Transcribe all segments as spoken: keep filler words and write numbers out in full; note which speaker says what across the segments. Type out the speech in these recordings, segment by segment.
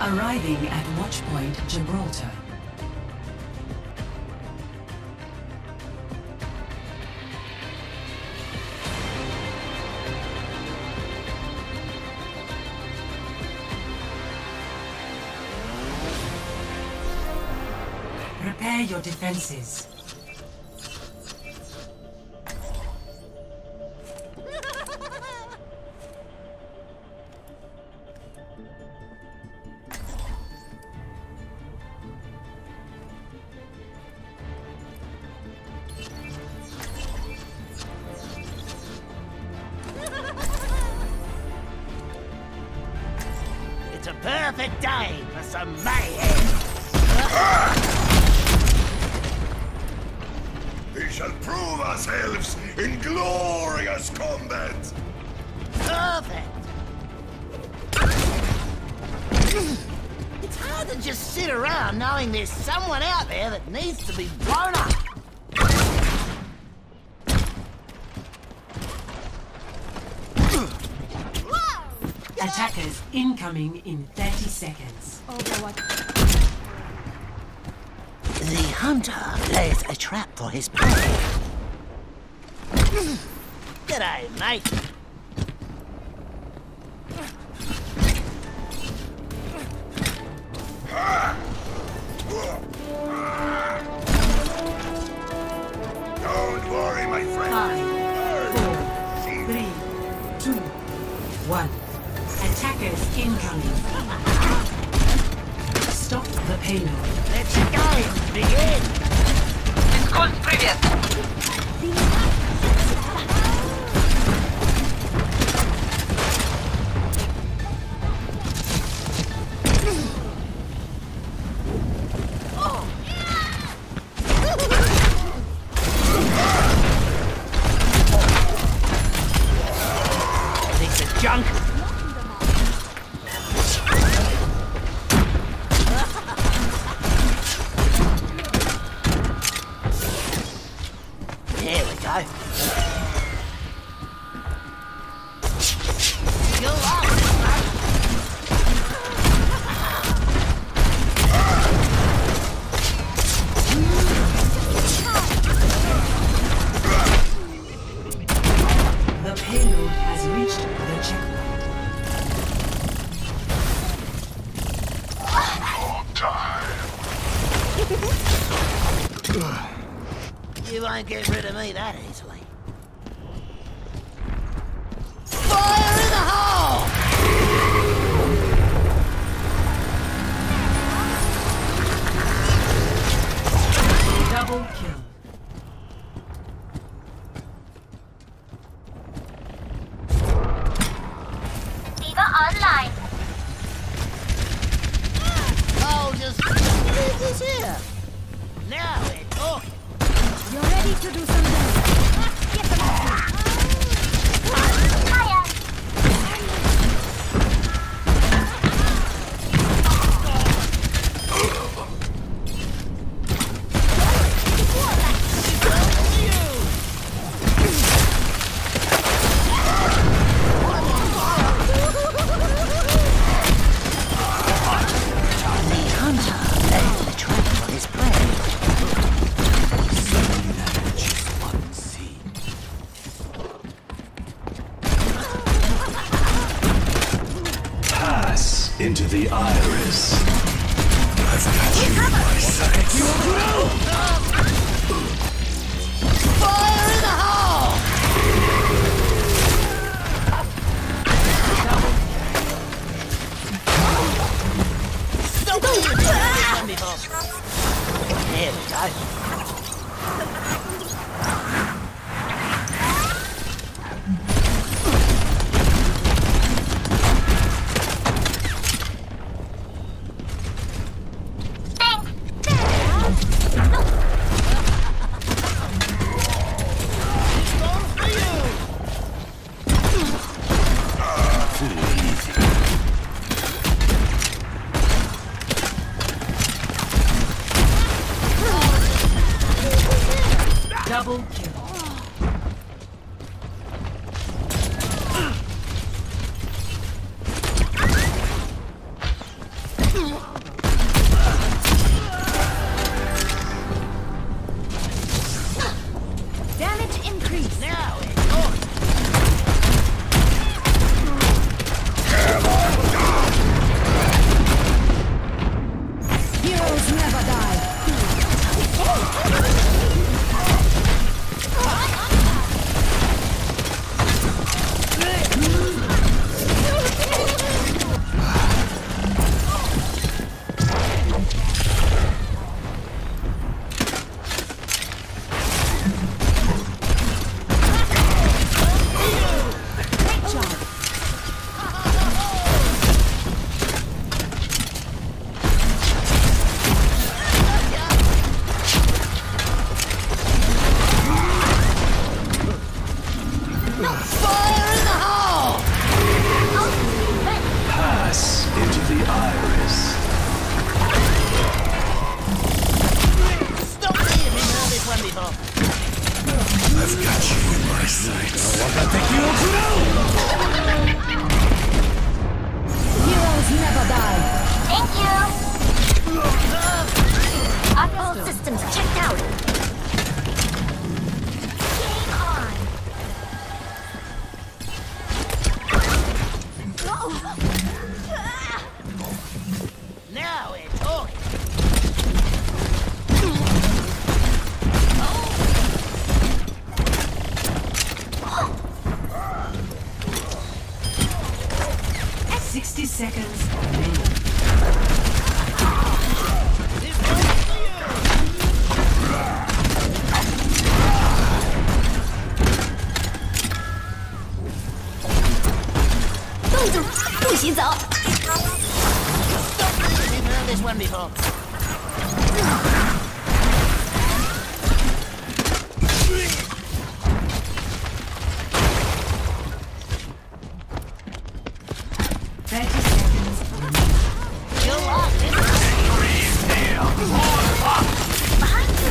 Speaker 1: Arriving at Watchpoint Gibraltar. Prepare your defenses.
Speaker 2: It's a perfect day for some mayhem.
Speaker 3: We shall prove ourselves in glorious combat!
Speaker 2: Perfect! It's hard to just sit around knowing there's someone out there that needs to be blown up.
Speaker 1: Attackers incoming in thirty seconds.
Speaker 4: Overwatch.
Speaker 2: The hunter lays a trap for his prey. G'day, mate.
Speaker 3: Don't worry, my friend.
Speaker 1: Five, four, three, two, one. Attackers incoming. Stop the payload.
Speaker 2: Let the game begin.
Speaker 5: Скользь, привет!
Speaker 2: Piece of junk. There we go. Go on, mate.
Speaker 1: The payload has reached the checkpoint.
Speaker 2: You won't get rid of me that easily. Fire in the hole!
Speaker 1: Double kill.
Speaker 4: Diva online.
Speaker 2: Oh, just leave this here. Now we're talking.
Speaker 4: You're ready to do some damage. Get them off me. Fire!
Speaker 2: The hunter lays a trap for his prey.
Speaker 6: Pass into the iris. I've got you in my sights.
Speaker 2: Fire in the hole! Stop it! There we go.
Speaker 4: All systems checked out. Game on.
Speaker 2: Now we're talking.
Speaker 1: Sixty seconds remaining.
Speaker 2: This one's for you.
Speaker 4: 动住，不许走。
Speaker 2: We've heard this one before.
Speaker 1: Thirty seconds remaining.
Speaker 2: You're lost, isn't it?
Speaker 4: Behind you.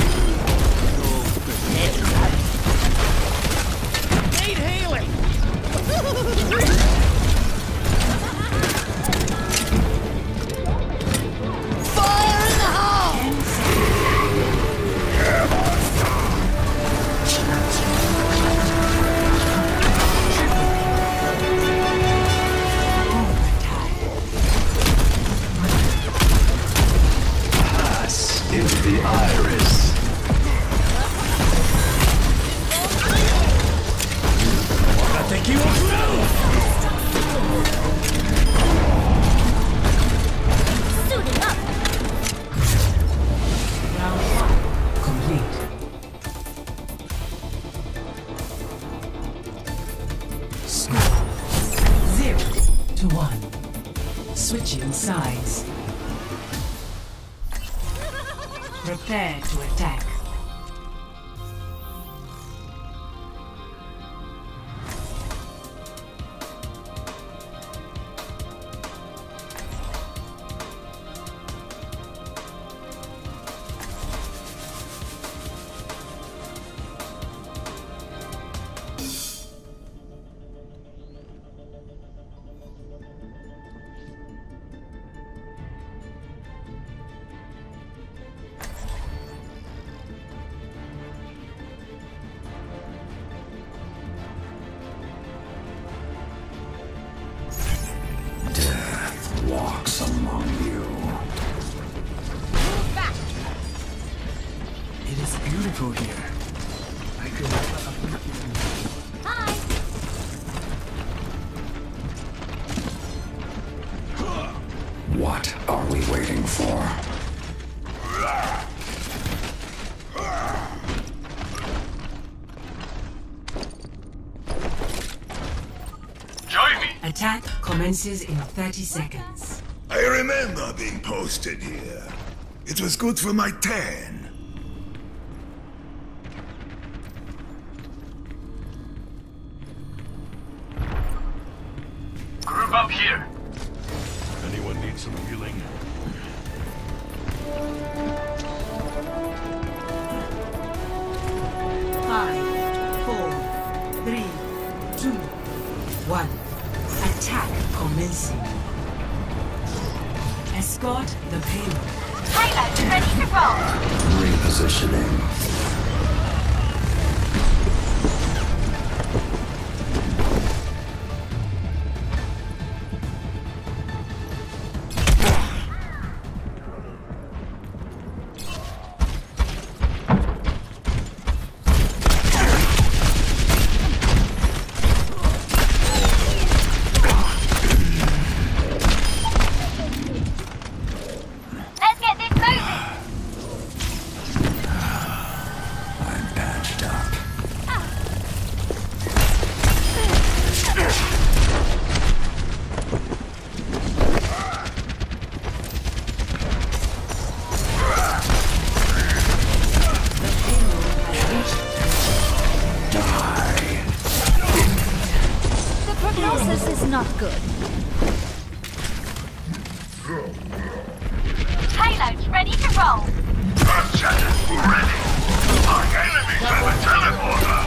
Speaker 2: Need healing. Fire in the hole!
Speaker 6: Pass into the iris. I think he wants to.
Speaker 4: Suiting up.
Speaker 1: Round one complete. Score zero to one. Switching sides. Prepare to attack.
Speaker 6: Death walks among you.
Speaker 1: It is beautiful here. I could
Speaker 4: Hi.
Speaker 6: What are we waiting for?
Speaker 3: Join me.
Speaker 1: Attack commences in thirty seconds.
Speaker 3: I remember being posted here. It was good for my tan.
Speaker 5: Group up here.
Speaker 3: Anyone need some healing?
Speaker 1: Five, four, three, two, one. Attack commencing. Escort the payload.
Speaker 4: Payload ready to roll.
Speaker 6: Repositioning.
Speaker 4: Let's get this moving.
Speaker 6: I'm patched up. Die.
Speaker 4: The prognosis is not good. Payload's ready to roll.
Speaker 3: Ready. Our enemies have a teleporter.